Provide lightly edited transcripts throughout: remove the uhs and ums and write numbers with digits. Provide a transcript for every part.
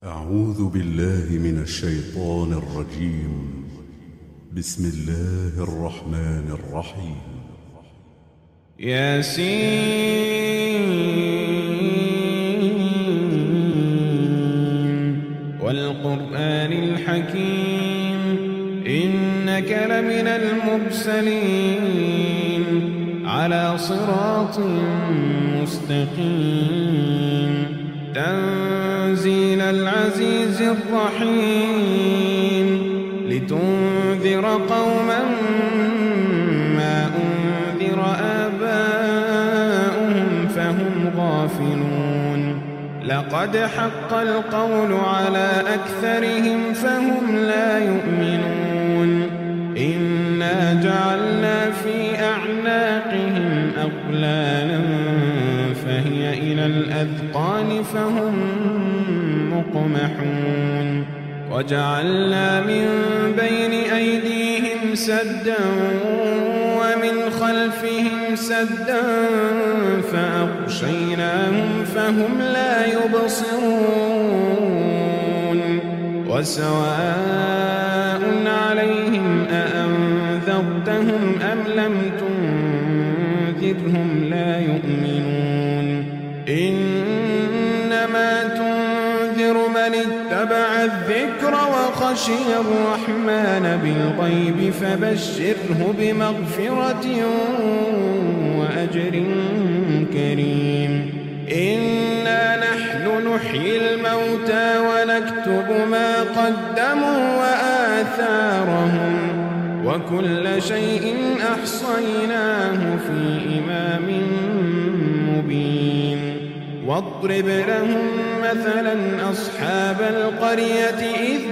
أعوذ بالله من الشيطان الرجيم. بسم الله الرحمن الرحيم. ياسين والقرآن الحكيم إنك لمن المرسلين على صراط مستقيم تنزيل العزيز الرحيم لتنذر قوما ما أنذر آباؤهم فهم غافلون لقد حق القول على أكثرهم فهم لا يؤمنون إنا جعلنا في أعناقهم أغلالا فهي إلى الأذقان فهم مقمحون وجعلنا من بين أيديهم سدا ومن خلفهم سدا فأغشيناهم فهم لا يبصرون وسواء عليهم أأنذرتهم أم لم تنذرهم لا يؤمنون إنما تنذر من اتبع الذكر وخشي الرحمن بالغيب فبشره بمغفرة وأجر كريم إنا نحن نحيي الموتى ونكتب ما قدموا وآثارهم وكل شيء أحصيناه في إمام مبين واضرب لهم مثلا أصحاب القرية إذ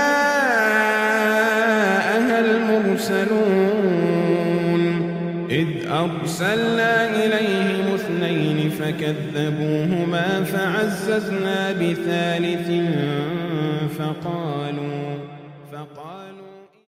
جاءها المرسلون إذ أرسلنا إليهم اثنين فكذبوهما فعززنا بثالث فقالوا